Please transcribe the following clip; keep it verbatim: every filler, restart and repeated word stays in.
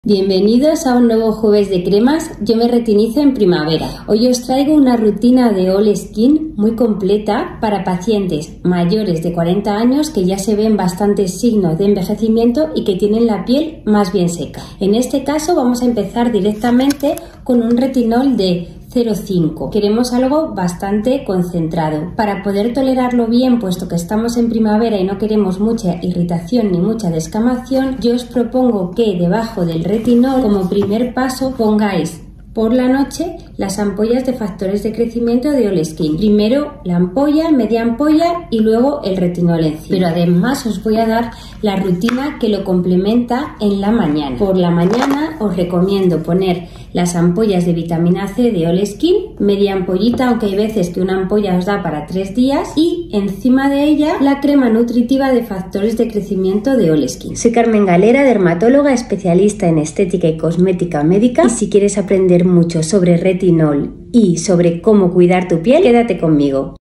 Bienvenidos a un nuevo jueves de cremas. Yo me retinizo en primavera. Hoy os traigo una rutina de All Skin muy completa para pacientes mayores de cuarenta años que ya se ven bastantes signos de envejecimiento y que tienen la piel más bien seca. En este caso vamos a empezar directamente con un retinol de cero coma cinco. Queremos algo bastante concentrado. Para poder tolerarlo bien, puesto que estamos en primavera y no queremos mucha irritación ni mucha descamación, yo os propongo que debajo del retinol, como primer paso, pongáis por la noche las ampollas de factores de crecimiento de All Skin. Primero la ampolla, media ampolla y luego el retinol encima. Pero además os voy a dar la rutina que lo complementa en la mañana. Por la mañana os recomiendo poner las ampollas de vitamina C de All Skin, media ampollita, aunque hay veces que una ampolla os da para tres días, y encima de ella la crema nutritiva de factores de crecimiento de All Skin. Soy Carmen Galera, dermatóloga especialista en estética y cosmética médica, y si quieres aprender mucho sobre retinol y sobre cómo cuidar tu piel, quédate conmigo.